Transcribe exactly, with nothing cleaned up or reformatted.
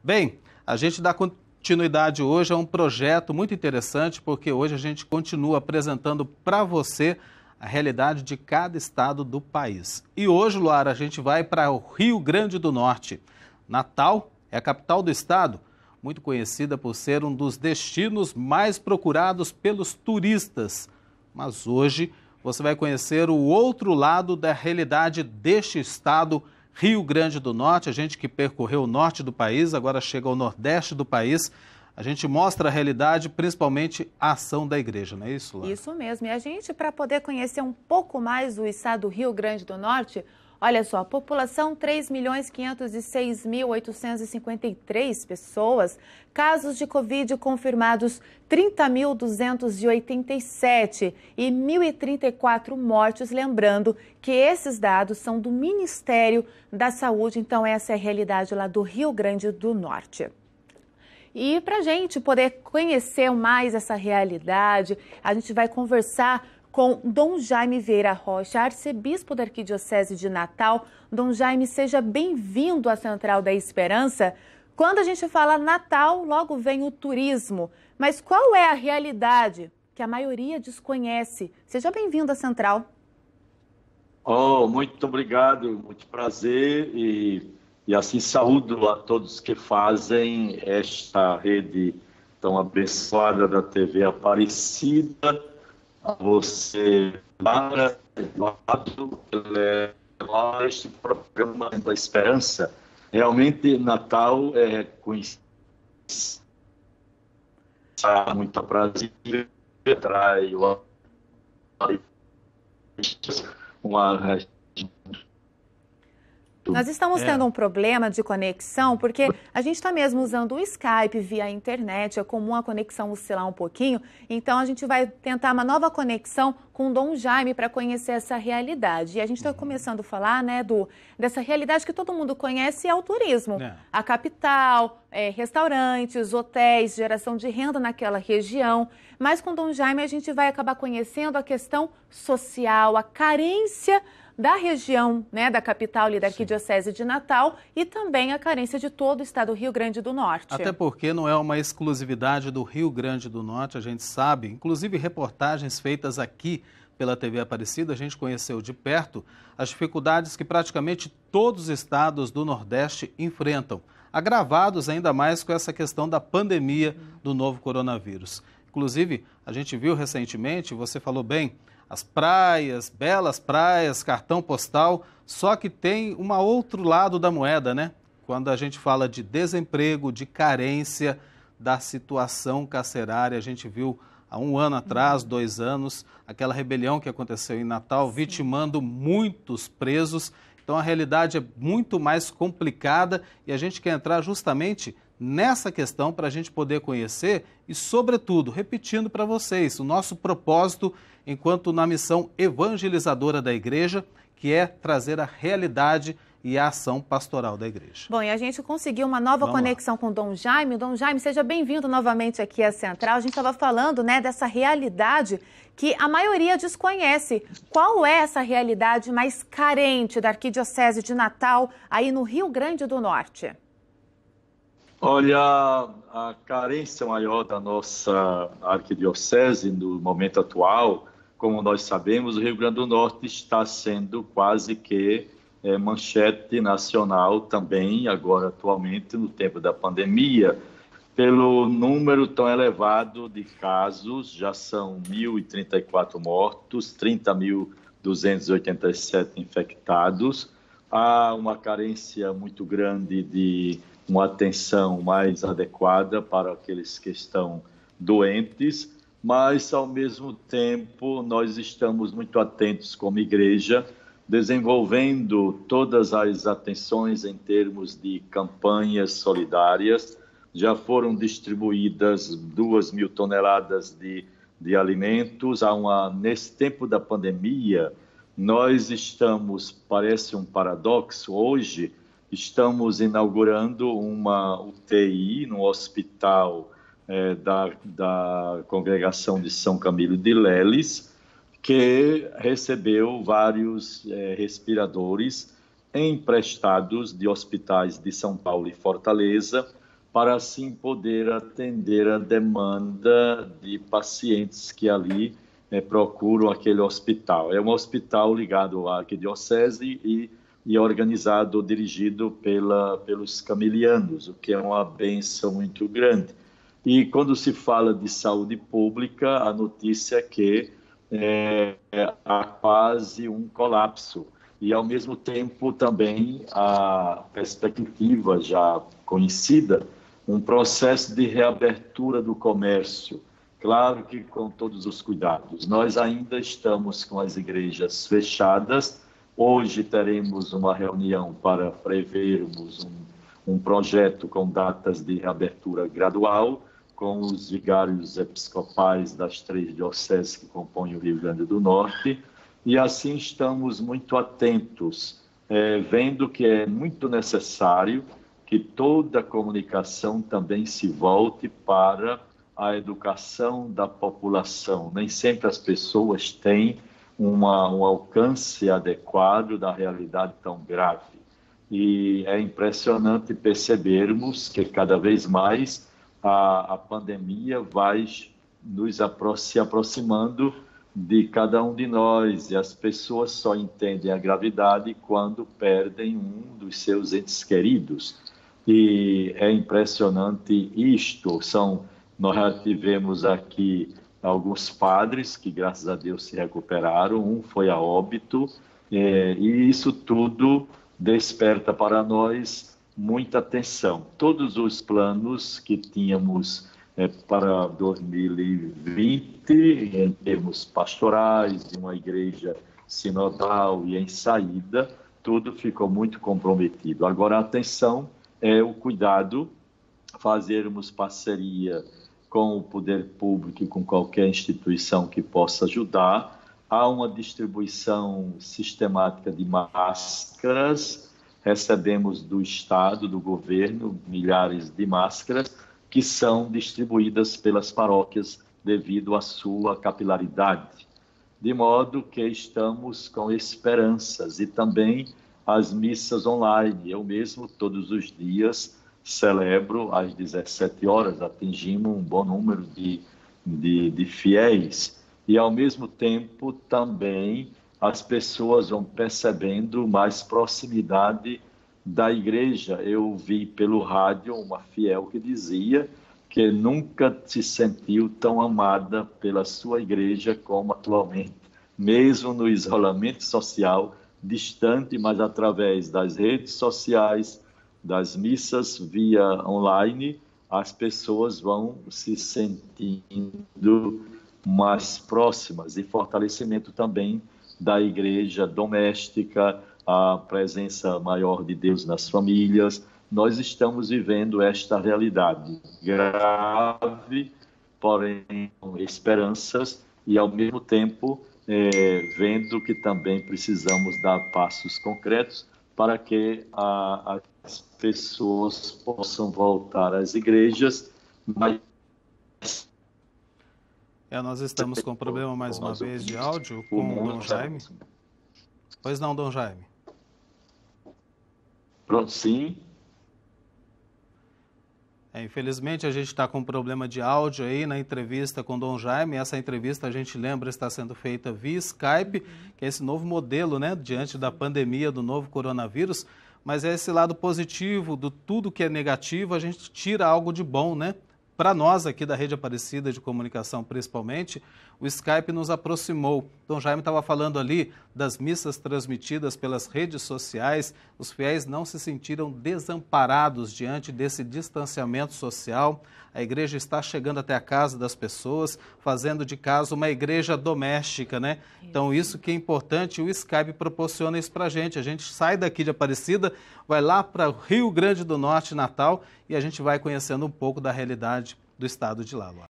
Bem, a gente dá continuidade hoje a um projeto muito interessante, porque hoje a gente continua apresentando para você a realidade de cada estado do país. E hoje, Luara, a gente vai para o Rio Grande do Norte. Natal é a capital do estado, muito conhecida por ser um dos destinos mais procurados pelos turistas. Mas hoje você vai conhecer o outro lado da realidade deste estado, Rio Grande do Norte. A gente que percorreu o norte do país, agora chega ao nordeste do país. A gente mostra a realidade, principalmente a ação da igreja, não é isso, Laura? Isso mesmo. E a gente, para poder conhecer um pouco mais o estado do Rio Grande do Norte, olha só, população três milhões quinhentos e seis mil oitocentos e cinquenta e três pessoas, casos de Covid confirmados trinta mil duzentos e oitenta e sete e mil e trinta e quatro mortes, lembrando que esses dados são do Ministério da Saúde, então essa é a realidade lá do Rio Grande do Norte. E para a gente poder conhecer mais essa realidade, a gente vai conversar com Dom Jaime Vieira Rocha, arcebispo da Arquidiocese de Natal. Dom Jaime, seja bem-vindo à Central da Esperança. Quando a gente fala Natal, logo vem o turismo. Mas qual é a realidade que a maioria desconhece? Seja bem-vindo à Central. Oh, muito obrigado, muito prazer e, e assim saúdo a todos que fazem esta rede tão abençoada da T V Aparecida. A você, Lara, Eduardo, levar este programa da Esperança. Realmente, Natal é conhecido, muito prazer, traz uma... Nós estamos É. tendo um problema de conexão, porque a gente está mesmo usando o Skype via internet, é comum a conexão oscilar um pouquinho, então a gente vai tentar uma nova conexão com o Dom Jaime para conhecer essa realidade. E a gente está começando a falar, né, do, dessa realidade que todo mundo conhece, é o turismo. É. A capital, é, restaurantes, hotéis, geração de renda naquela região. Mas com o Dom Jaime a gente vai acabar conhecendo a questão social, a carência da região, né, da capital ali da Arquidiocese de Natal e também a carência de todo o estado do Rio Grande do Norte. Até porque não é uma exclusividade do Rio Grande do Norte, a gente sabe, inclusive reportagens feitas aqui pela T V Aparecida, a gente conheceu de perto as dificuldades que praticamente todos os estados do Nordeste enfrentam, agravados ainda mais com essa questão da pandemia do novo coronavírus. Inclusive, a gente viu recentemente, você falou bem, as praias, belas praias, cartão postal, só que tem um outro lado da moeda, né? Quando a gente fala de desemprego, de carência, da situação carcerária, a gente viu há um ano atrás, dois anos, aquela rebelião que aconteceu em Natal, Sim. vitimando muitos presos. Então a realidade é muito mais complicada e a gente quer entrar justamente nessa questão para a gente poder conhecer e, sobretudo, repetindo para vocês, o nosso propósito enquanto na missão evangelizadora da igreja, que é trazer a realidade e a ação pastoral da igreja. Bom, e a gente conseguiu uma nova Vamos conexão lá. com o Dom Jaime. Dom Jaime, seja bem-vindo novamente aqui à Central. A gente estava falando, né, dessa realidade que a maioria desconhece. Qual é essa realidade mais carente da Arquidiocese de Natal, aí no Rio Grande do Norte? Olha, a carência maior da nossa arquidiocese no momento atual, como nós sabemos, o Rio Grande do Norte está sendo quase que é, manchete nacional também, agora atualmente, no tempo da pandemia, pelo número tão elevado de casos, já são mil e trinta e quatro mortos, trinta mil duzentos e oitenta e sete infectados, há uma carência muito grande de uma atenção mais adequada para aqueles que estão doentes, mas, ao mesmo tempo, nós estamos muito atentos como igreja, desenvolvendo todas as atenções em termos de campanhas solidárias. Já foram distribuídas duas mil toneladas de, de alimentos. Há uma, nesse tempo da pandemia, nós estamos, parece um paradoxo, hoje, estamos inaugurando uma U T I no hospital é, da, da Congregação de São Camilo de Leles, que recebeu vários é, respiradores emprestados de hospitais de São Paulo e Fortaleza, para assim poder atender a demanda de pacientes que ali é, procuram aquele hospital. É um hospital ligado à arquidiocese e, e organizado, dirigido pela, pelos camilianos, o que é uma bênção muito grande. E quando se fala de saúde pública, a notícia é que é, há quase um colapso. E, ao mesmo tempo, também a perspectiva já conhecida, um processo de reabertura do comércio, claro que com todos os cuidados. Nós ainda estamos com as igrejas fechadas. Hoje teremos uma reunião para prevermos um, um projeto com datas de reabertura gradual, com os vigários episcopais das três dioceses que compõem o Rio Grande do Norte. E assim estamos muito atentos, é, vendo que é muito necessário que toda a comunicação também se volte para a educação da população. Nem sempre as pessoas têm uma, um alcance adequado da realidade tão grave. E é impressionante percebermos que cada vez mais a, a pandemia vai nos apro- se aproximando de cada um de nós, e as pessoas só entendem a gravidade quando perdem um dos seus entes queridos. E é impressionante isto. São, nós já tivemos aqui alguns padres que, graças a Deus, se recuperaram, um foi a óbito, é, e isso tudo desperta para nós muita atenção. Todos os planos que tínhamos é, para dois mil e vinte, em termos pastorais, de uma igreja sinodal e em saída, tudo ficou muito comprometido. Agora, a atenção é o cuidado, fazermos parceria com o poder público e com qualquer instituição que possa ajudar. Há uma distribuição sistemática de máscaras, recebemos do Estado, do governo, milhares de máscaras que são distribuídas pelas paróquias devido à sua capilaridade. De modo que estamos com esperanças e também as missas online. Eu mesmo, todos os dias, celebro às dezessete horas, atingimos um bom número de, de, de fiéis. E, ao mesmo tempo, também as pessoas vão percebendo mais proximidade da igreja. Eu vi pelo rádio uma fiel que dizia que nunca se sentiu tão amada pela sua igreja como atualmente, mesmo no isolamento social, distante, mas através das redes sociais, das missas via online, as pessoas vão se sentindo mais próximas, e fortalecimento também da igreja doméstica, a presença maior de Deus nas famílias. Nós estamos vivendo esta realidade grave, porém com esperanças, e ao mesmo tempo É, vendo que também precisamos dar passos concretos para que a, as pessoas possam voltar às igrejas. Mas... É, nós estamos com problema mais uma vez de áudio com o Dom Jaime. Pois não, Dom Jaime? Pronto, sim. É, infelizmente, a gente está com um problema de áudio aí na entrevista com o Dom Jaime. Essa entrevista, a gente lembra, está sendo feita via Skype, que é esse novo modelo, né, diante da pandemia do novo coronavírus. Mas é esse lado positivo do tudo que é negativo, a gente tira algo de bom, né? Para nós aqui da Rede Aparecida de Comunicação, principalmente, o Skype nos aproximou. Dom Jaime estava falando ali das missas transmitidas pelas redes sociais. Os fiéis não se sentiram desamparados diante desse distanciamento social. A igreja está chegando até a casa das pessoas, fazendo de casa uma igreja doméstica, né? Então, isso que é importante, o Skype proporciona isso para a gente. A gente sai daqui de Aparecida, vai lá para o Rio Grande do Norte, Natal, e a gente vai conhecendo um pouco da realidade do estado de lá.